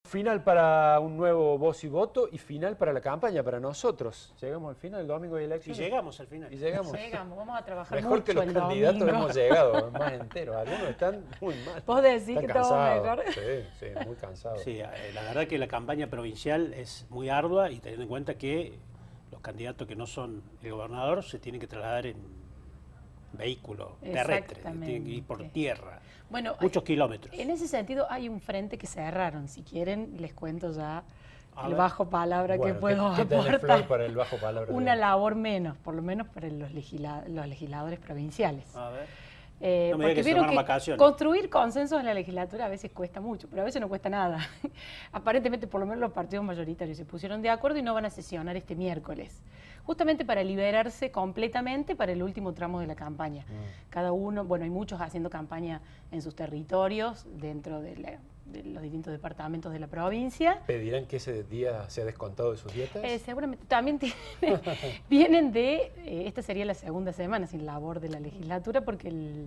Final para un nuevo Voz y Voto y final para la campaña, para nosotros. Llegamos al final, el domingo de elecciones. Y llegamos al final. Y llegamos. Vamos a trabajar mejor mucho que los el candidatos domingo. hemos llegado, más enteros. Algunos están muy mal. ¿Vos decís están que estamos mejor? Sí, muy cansados. Sí, la verdad que la campaña provincial es muy ardua y teniendo en cuenta que los candidatos que no son el gobernador se tienen que trasladar en vehículo terrestre, tienen que ir por tierra. Bueno, muchos kilómetros. En ese sentido hay un frente que cerraron. Si quieren, les cuento ya el ver. bajo palabra Bueno, que puedo ¿qué tenés, aportar. Flor, para el bajo palabra? Una labor menos, por lo menos para los legisladores provinciales. A ver. Porque No me digas que se vieron tomaron que vacaciones. construir consensos en la legislatura a veces cuesta mucho, pero a veces no cuesta nada. Aparentemente, por lo menos los partidos mayoritarios se pusieron de acuerdo y no van a sesionar este miércoles, justamente para liberarse completamente para el último tramo de la campaña. Cada uno, bueno, hay muchos haciendo campaña en sus territorios, dentro de los distintos departamentos de la provincia. ¿Pedirán que ese día sea descontado de sus dietas? Seguramente también vienen de, esta sería la segunda semana sin labor de la legislatura, porque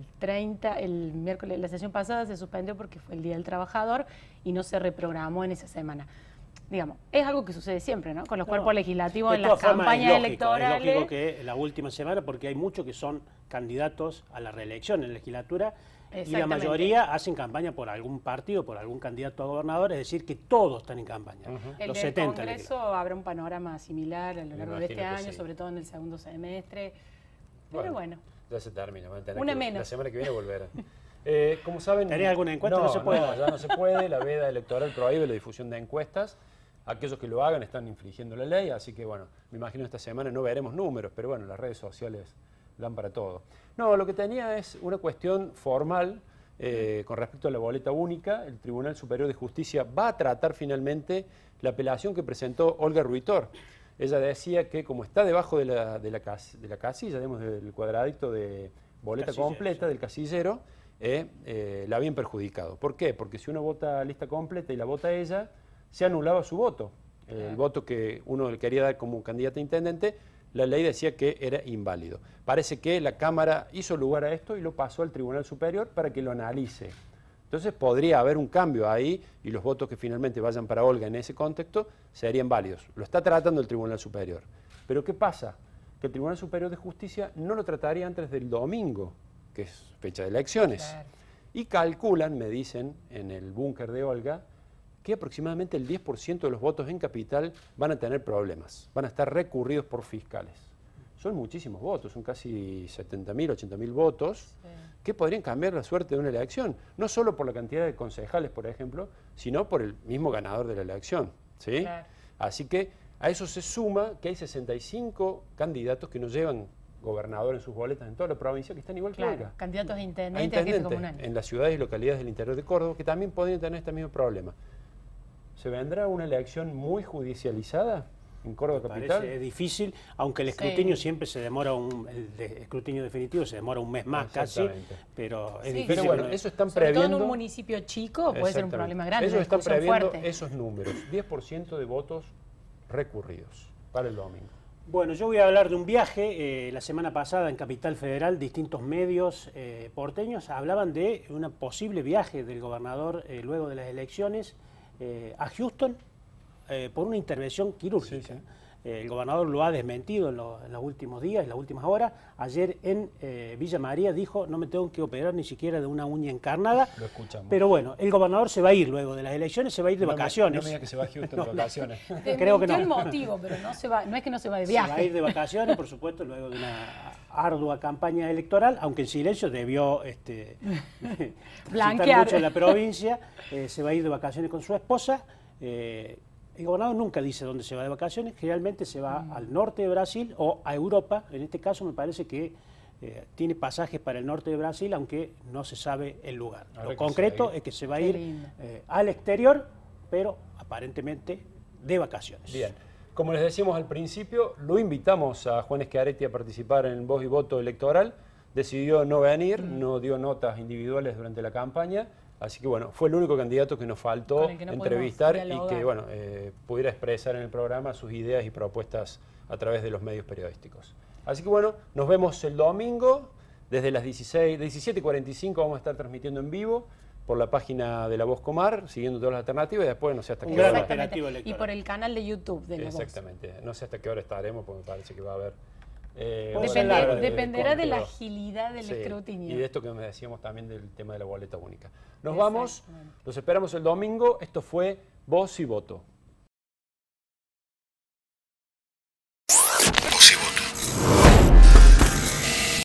el miércoles, la sesión pasada se suspendió porque fue el Día del Trabajador y no se reprogramó en esa semana. Digamos, es algo que sucede siempre, ¿no? Con los cuerpos legislativos en las campañas electorales. Es lógico que la última semana, porque hay muchos que son candidatos a la reelección en la legislatura y la mayoría hacen campaña por algún partido, por algún candidato a gobernador, es decir, que todos están en campaña. Los 70. El Congreso habrá un panorama similar a lo largo de este año, sobre todo en el segundo semestre. Pero bueno. Ya se termina, van a tener una que, menos. La semana que viene volver. Como saben, ¿Tenés alguna encuesta? No se puede. No, ya no se puede. La veda electoral prohíbe la difusión de encuestas. Aquellos que lo hagan están infringiendo la ley, así que bueno, me imagino esta semana no veremos números, pero bueno, las redes sociales dan para todo. No, lo que tenía es una cuestión formal con respecto a la boleta única. El Tribunal Superior de Justicia va a tratar finalmente la apelación que presentó Olga Ruitor. Ella decía que como está debajo de la casilla, digamos, del cuadradito de boleta completa, del casillero, la habían perjudicado. ¿Por qué? Porque si uno vota lista completa y la vota ella, se anulaba su voto. El voto que uno le quería dar como candidato a intendente, la ley decía que era inválido. Parece que la Cámara hizo lugar a esto y lo pasó al Tribunal Superior para que lo analice. Entonces podría haber un cambio ahí y los votos que finalmente vayan para Olga en ese contexto serían válidos. Lo está tratando el Tribunal Superior. Pero ¿qué pasa? Que el Tribunal Superior de Justicia no lo trataría antes del domingo, que es fecha de elecciones. Claro. Y calculan, me dicen, en el búnker de Olga, que aproximadamente el 10% de los votos en Capital van a tener problemas, van a estar recurridos por fiscales. Son muchísimos votos, son casi 70.000, 80.000 votos, que podrían cambiar la suerte de una elección, no solo por la cantidad de concejales, por ejemplo, sino por el mismo ganador de la elección. ¿Sí? Claro. Así que a eso se suma que hay 65 candidatos que no llevan gobernador en sus boletas en toda la provincia, que están igual que Olga. Candidatos a intendente comunal. En las ciudades y localidades del interior de Córdoba, que también podrían tener este mismo problema. ¿Se vendrá una elección muy judicializada en Córdoba capital? Parece difícil, aunque el escrutinio siempre se demora, el escrutinio definitivo se demora un mes más casi, pero es difícil. Pero bueno, eso están sobre previendo. Todo en un municipio chico puede ser un problema grande. Ellos están previendo esos números, 10% de votos recurridos para el domingo. Bueno, yo voy a hablar de un viaje. La semana pasada en Capital Federal, distintos medios porteños hablaban de un posible viaje del gobernador luego de las elecciones a Houston por una intervención quirúrgica. El gobernador lo ha desmentido en los últimos días, en las últimas horas. Ayer en Villa María dijo, no me tengo que operar ni siquiera de una uña encarnada. Lo escuchamos. Pero bueno, el gobernador se va a ir luego de las elecciones, se va a ir de vacaciones. No me diga que se va a Houston de vacaciones. Creo que no. el motivo, pero no es que no se va de viaje. Se va a ir de vacaciones, por supuesto, luego de una ardua campaña electoral, aunque en silencio debió blanquear mucho en la provincia. Se va a ir de vacaciones con su esposa. El gobernador nunca dice dónde se va de vacaciones, generalmente se va al norte de Brasil o a Europa. En este caso me parece que tiene pasajes para el norte de Brasil, aunque no se sabe el lugar. Lo concreto es que se va a ir al exterior, pero aparentemente de vacaciones. Bien, como les decíamos al principio, lo invitamos a Juan Schiaretti a participar en el Voz y Voto electoral. Decidió no venir, no dio notas individuales durante la campaña. Así que bueno, fue el único candidato que nos faltó entrevistar y que bueno, pudiera expresar en el programa sus ideas y propuestas a través de los medios periodísticos. Así que bueno, nos vemos el domingo desde las 17:45 vamos a estar transmitiendo en vivo por la página de La Voz Comar, siguiendo todas las alternativas, y después no sé hasta Un qué gran hora. operativo electoral. Y por el canal de YouTube de La Voz. Exactamente. No sé hasta qué hora estaremos, porque me parece que va a haber... Dependerá de la conteo. agilidad del Sí, escrutinio. y de esto que me decíamos también del tema de la boleta única. Nos vamos, los esperamos el domingo. Esto fue Voz y Voto.